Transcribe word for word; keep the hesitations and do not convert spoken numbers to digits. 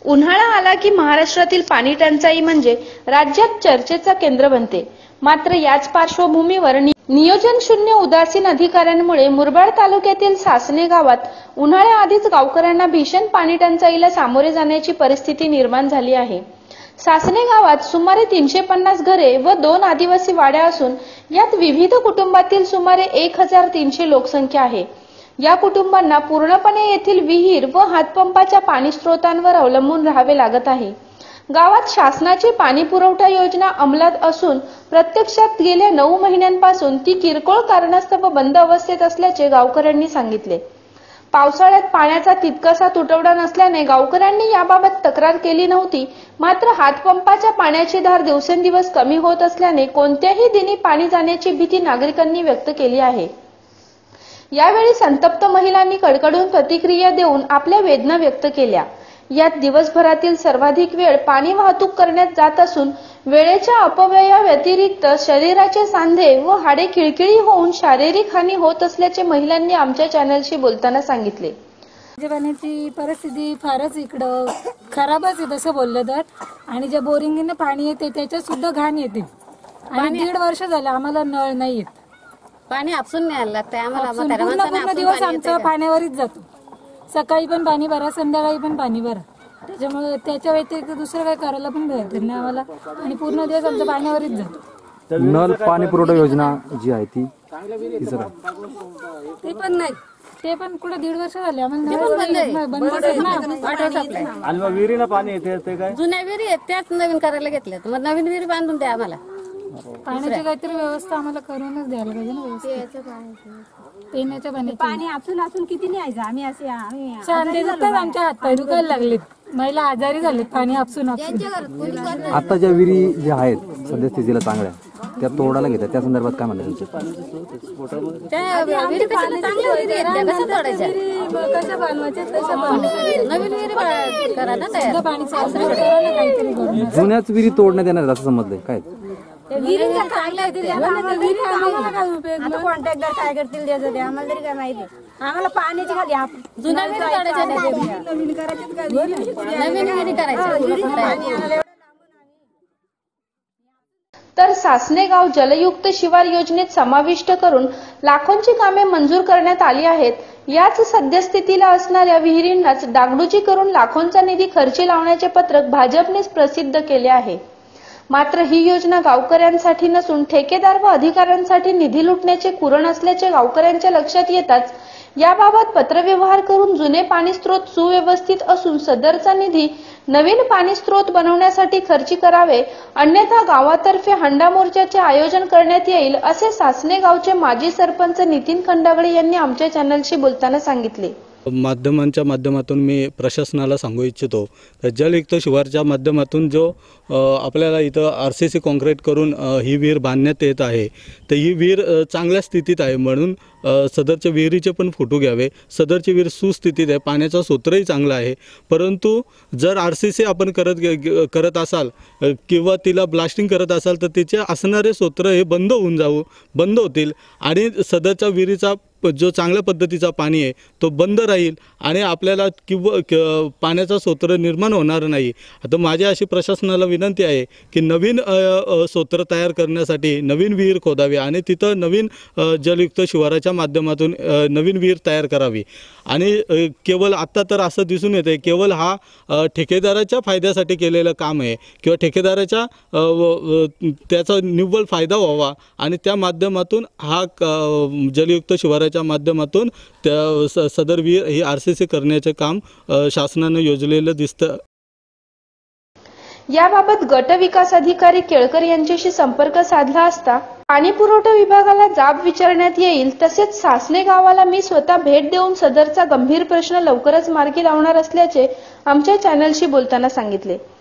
उन्हाळा आला की महाराष्ट्रातील पाणी टंचाई म्हणजे राज्यात चर्चेचा केंद्र बनते। मात्र याच पार्श्वभूमीवर नियोजन शून्य उदासीन अधिकाऱ्यांमुळे मुरबाड तालुक्यातील सासणे गावात उन्हाळ्याआधीच गावकऱ्यांना भीषण पाणी टंचाईला सामोरे जाण्याची परिस्थिती निर्माण झाली आहे। सासणे गावात सुमारे तीनशे पन्नास घरे व दोन आदिवासी वाड्या असून यात विविध कुटुंबातील सुमारे एक हजार तीनशे लोकसंख्या आहे। या कुटुंबांना पूर्णपणे येथील विहीर व हातपंपाच्या पाणी स्रोतांवर अवलंबून राहावे लागत आहे। गावात शासनाची पाणी पुरवठा योजना अंमलात असून प्रत्यक्षात गेल्या नऊ महिन्यांपासून ती किरकोळ कारणास्तव बंद अवस्थेत असल्याचे गावकऱ्यांनी सांगितले। पावसाळ्यात पाण्याचा तितकासा तुटवडा नसल्याने गावकऱ्यांनी याबाबत तक्रार केली नव्हती। मात्र हातपंपाच्या पाण्याची धार दिवसेंदिवस कमी होत असल्याने कोणत्याही दिनी पाणी जाण्याची भीती नागरिकांनी व्यक्त केली आहे। यावेळी संतप्त महिलांनी कडकडून प्रतिक्रिया देऊन आपल्या वेदना व्यक्त केल्या। यात दिवसभरातील सर्वाधिक वेळ पाणी वाहतूक करण्यात जात असून वेळेच्या अपव्ययाव्यतिरिक्त शरीराचे सांधे व हाडे खिळखिळी होऊन शारीरिक हानी होत असल्याचे महिलांनी आमच्या चॅनलशी बोलताना सांगितले। पाण्याची परिस्थिती फारच इकडं खराबच आहे तसं बोललं तर, आणि जे बोरिंगने पाणी येते त्याच्यात सुद्धा घाण येते आणि दीड वर्ष झालं आम्हाला नळ नाही येत। पाणी आपसून नाही आलं ते आम्हाला पूर्ण दिवस आमचा पाण्यावरच जातो। सकाळी पण पाणी भरा, संध्याकाळी पण पाणी भरा, त्याच्यामुळे त्याच्या व्यतिरिक्त दुसरं काय करायला पण भेटत नाही आम्हाला आणि पूर्ण दिवस आमचा पाण्यावरच जातो। नल पाणी पुरवठा योजना जी आहे ती ते पण नाही, ते पण कुठे दीड वर्ष झाले आम्हाला बंद। आणि मग विहिरीला पाणी येते ते काय जुन्या विहिरी आहेत त्याच नवीन करायला घेतल्यात, मग नवीन विहिरी बांधून द्या आम्हाला। पाण्याची काहीतरी व्यवस्था आम्हाला करूनच द्यायला पाहिजे ना। पिण्याच्या पाण्याची पाणी आपण असून किती न्यायचं आम्ही असे आमच्या हातपाय दुखायला लागलेत, महिला आजारी झालेत पाणी आपसून आपसून। आता ज्या विहिरी ज्या आहेत सध्या स्थितीला चांगल्या त्या तोडायला घेतात, त्या संदर्भात काय म्हणतात? जुन्याच विहिरी तोडण्यात येणार असं समजलंय काय? कॉन्ट्रॅक्टर काय करतील त्याचं आम्हाला तरी काय माहिती। आम्हाला पाण्याची खाली जुन्या नवीन करायचं। तर सासणे गाव जलयुक्त शिवार योजनेत समाविष्ट करून लाखोंची कामे मंजूर करण्यात आली आहेत। याच सद्यस्थितीला असणाऱ्या विहिरींनाच डागडुजी करून लाखोंचा निधी खर्ची लावण्याचे पत्रक भाजपनेच प्रसिद्ध केले आहे। मात्र ही योजना गावकऱ्यांसाठी नसून ठेकेदार व अधिकाऱ्यांसाठी निधी लुटण्याचे कुरण असल्याचे गावकऱ्यांच्या लक्षात येताच याबाबत पत्रव्यवहार करून जुने पाणी स्रोत सुव्यवस्थित असून सदरचा निधी नवीन पाणी स्रोत बनवण्यासाठी खर्ची करावे, अन्यथा गावातर्फे हंडा मोर्चाचे आयोजन करण्यात येईल असे सासणे गावचे माजी सरपंच नितीन खंडागळे यांनी आमच्या चॅनलशी बोलताना सांगितले। माध्यमांच्या माध्यमातून मी प्रशासनाला सांगू इच्छितो की जलयुक्त शिवारच्या माध्यमातून जो आपल्याला इथं आर सी सी कॉन्क्रीट करून ही विहीर बांधण्यात येत आहे, तर ही विहीर चांगल्या स्थितीत आहे म्हणून सदरच्या विहिरीचे पण फोटो घ्यावे। सदरची विहीर सुस्थितीत आहे, पाण्याचा स्रोतही चांगला आहे, परंतु जर आर सी सी आपण करत करत असाल किंवा तिला ब्लास्टिंग करत असाल तर तिचे असणारे स्रोत हे बंद होऊन जाऊ बंद होतील आणि सदरच्या विहिरीचा जो चांगल्या पद्धतीचा पाणी आहे तो बंद राहील आणि आपल्याला किंवा पाण्याचा स्रोत निर्माण होणार नाही। आता माझी अशी प्रशासनाला विनंती आहे की नवीन स्रोत तयार करण्यासाठी नवीन विहीर खोदावी आणि तिथं नवीन जलयुक्त शिवाराच्या माध्यमातून नवीन विहीर तयार करावी। आणि केवळ आत्ता तर असं दिसून येते केवळ हा ठेकेदाराच्या फायद्यासाठी केलेलं काम आहे किंवा ठेकेदाराच्या त्याचा निव्वळ फायदा व्हावा आणि त्या माध्यमातून हा जलयुक्त शिवाराच्या माध्यमातून त्या सदर विहीर ही आर सी सी करण्याचे काम शासनाने योजलेलं दिसतं। याबाबत गट विकास अधिकारी केळकर यांच्याशी संपर्क साधला असता पाणी पुरवठा विभागाला जाब विचारण्यात येईल, तसेच सासणे गावाला मी स्वतः भेट देऊन सदरचा गंभीर प्रश्न लवकरच मार्गी लावणार असल्याचे आमच्या चॅनलशी बोलताना सांगितले।